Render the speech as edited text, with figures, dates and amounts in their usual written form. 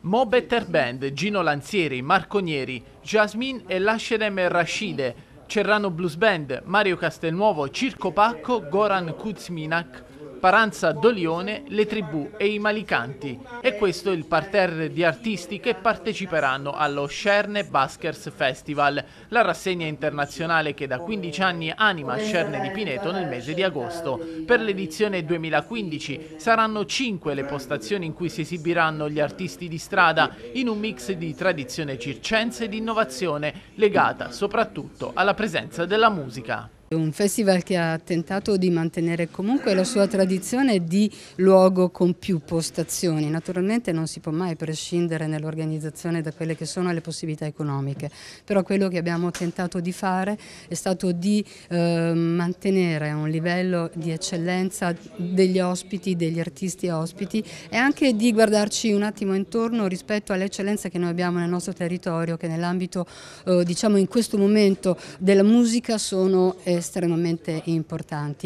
Mo Better Band, Gino Lanzieri, Marco Nieri, Jasmine e Lascerem Rashide, Cerrano Blues Band, Mario Castelnuovo, Circo Pacco, Goran Kuzminak, Paranza Dolione, Le Tribù e i Malicanti. E questo è il parterre di artisti che parteciperanno allo Scerne Baskers Festival, la rassegna internazionale che da 15 anni anima Scerne di Pineto nel mese di agosto. Per l'edizione 2015 saranno 5 le postazioni in cui si esibiranno gli artisti di strada in un mix di tradizione circense e di innovazione legata soprattutto alla presenza della musica. Un festival che ha tentato di mantenere comunque la sua tradizione di luogo con più postazioni. Naturalmente non si può mai prescindere nell'organizzazione da quelle che sono le possibilità economiche, però quello che abbiamo tentato di fare è stato di mantenere un livello di eccellenza degli ospiti, degli artisti ospiti, e anche di guardarci un attimo intorno rispetto alle eccellenze che noi abbiamo nel nostro territorio, che nell'ambito diciamo in questo momento della musica sono estremamente importanti.